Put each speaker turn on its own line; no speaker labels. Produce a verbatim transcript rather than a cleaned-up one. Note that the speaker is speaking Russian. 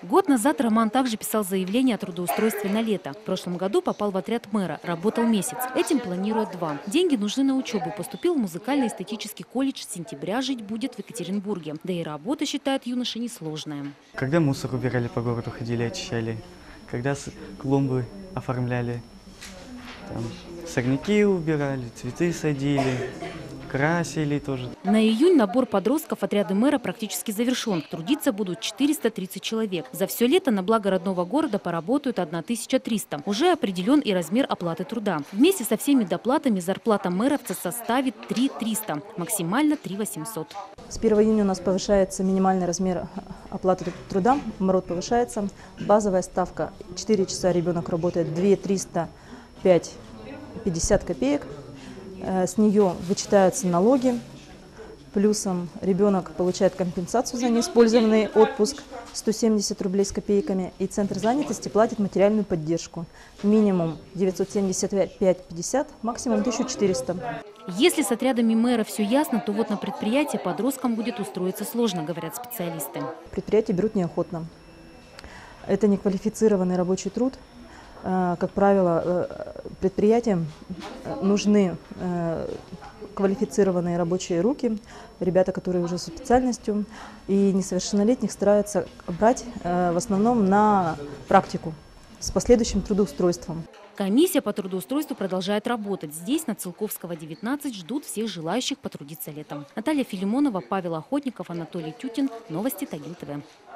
Год назад Роман также писал заявление о трудоустройстве на лето. В прошлом году попал в отряд мэра, работал месяц. Этим планирует два. Деньги нужны на учебу. Поступил в музыкально-эстетический колледж. С сентября жить будет в Екатеринбурге. Да и работа, считает юноша, несложная.
Когда мусор убирали по городу, ходили, очищали. Когда клумбы оформляли. Там, сорняки убирали, цветы садили. Красили тоже.
На июнь набор подростков отряда мэра практически завершен. Трудиться будут четыреста тридцать человек. За все лето на благо родного города поработают тысяча триста. Уже определен и размер оплаты труда. Вместе со всеми доплатами зарплата мэровца составит три тысячи триста, максимально три тысячи восемьсот.
С первого июня у нас повышается минимальный размер оплаты труда, МРОТ повышается. Базовая ставка четыре часа ребенок работает две тысячи триста пять пятьдесят копеек. С нее вычитаются налоги, плюсом ребенок получает компенсацию за неиспользованный отпуск сто семьдесят рублей с копейками, и Центр занятости платит материальную поддержку. Минимум девятьсот семьдесят пять пятьдесят, максимум тысяча четыреста.
Если с отрядами мэра все ясно, то вот на предприятие подросткам будет устроиться сложно, говорят специалисты.
Предприятия берут неохотно. Это неквалифицированный рабочий труд. Как правило, предприятиям нужны квалифицированные рабочие руки, ребята, которые уже с специальностью, и несовершеннолетних стараются брать в основном на практику с последующим трудоустройством.
Комиссия по трудоустройству продолжает работать. Здесь, на Целковского, девятнадцать, ждут всех желающих потрудиться летом. Наталья Филимонова, Павел Охотников, Анатолий Тютин. Новости Тагил ТВ.